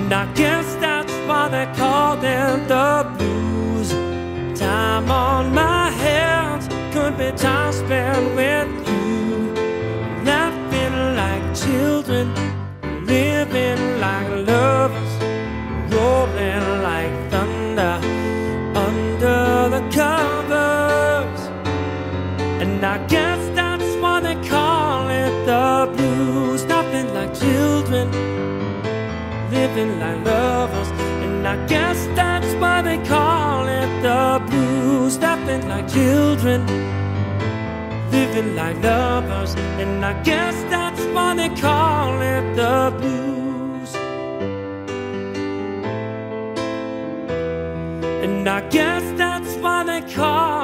And I guess that's why they call them the blues. Time on my hands could be time spent with you, laughing like children, living like lovers, rolling like thunder under the covers. And I guess that's why they call it the blues. Nothing like children, living like lovers. And I guess that's why they call it the blues. Nothing like children, living like lovers. And I guess that's why they call it the blues. And I guess that's why they call